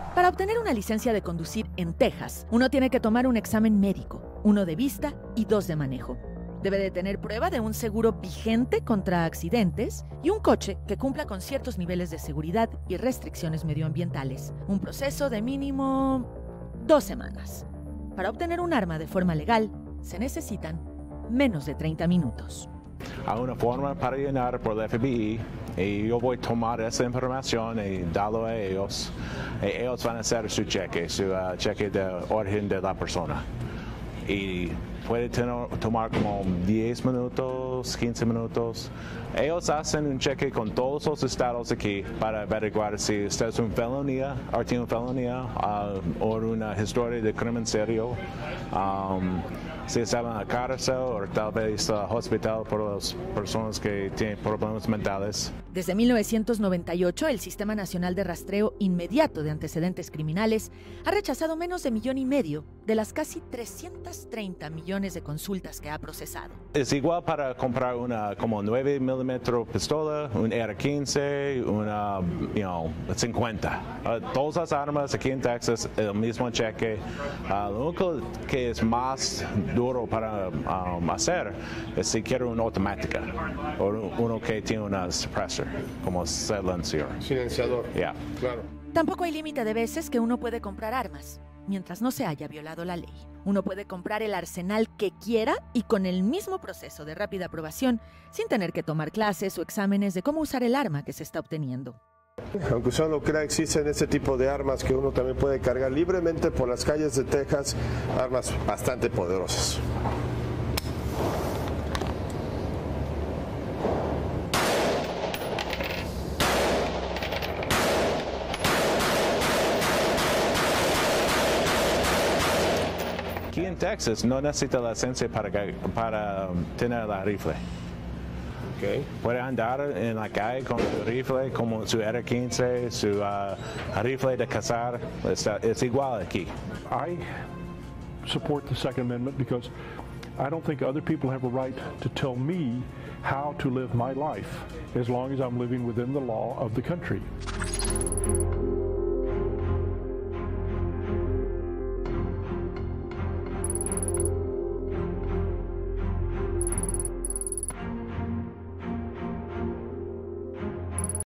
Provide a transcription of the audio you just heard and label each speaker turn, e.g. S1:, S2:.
S1: Para obtener una licencia de conducir en Texas, uno tiene que tomar un examen médico, uno de vista y 2 de manejo. Debe de tener prueba de un seguro vigente contra accidentes y un coche que cumpla con ciertos niveles de seguridad y restricciones medioambientales. Un proceso de mínimo 2 semanas. Para obtener un arma de forma legal, se necesitan menos de 30 minutos.
S2: Hay una forma para llenar por el FBI y yo voy a tomar esa información y darlo a ellos. Y ellos van a hacer su cheque de origen de la persona. Y puede tomar como 10 minutos, 15 minutos. Ellos hacen un cheque con todos los estados aquí para averiguar si usted es una felonía, o tiene una felonía o una historia de crimen serio. Si está en la cárcel o tal vez hospital por las personas que tienen problemas mentales.
S1: Desde 1998, el Sistema Nacional de Rastreo Inmediato de Antecedentes Criminales ha rechazado menos de 1,5 millones de las casi 330 millones de consultas que ha procesado.
S2: Es igual para comprar una como 9 milímetros pistola, un R15, una 50. Todas las armas aquí en Texas, el mismo cheque. Lo único que es más duro para hacer es si quiere una automática o uno que tiene una suppressor, como
S3: silenciador.
S2: Yeah.
S3: Claro.
S1: Tampoco hay límite de veces que uno puede comprar armas, mientras no se haya violado la ley. Uno puede comprar el arsenal que quiera y con el mismo proceso de rápida aprobación, sin tener que tomar clases o exámenes de cómo usar el arma que se está obteniendo.
S3: Aunque usted no lo crea, existen ese tipo de armas que uno también puede cargar libremente por las calles de Texas, armas bastante poderosas.
S2: Aquí en Texas no necesita licencia para tener la rifle.
S3: Okay.
S2: Puede andar en la calle con su rifle, como su R15, su rifle de cazar. Es igual aquí.
S4: I support the Second Amendment because I don't think other people have a right to tell me how to live my life as long as I'm living within the law of the country.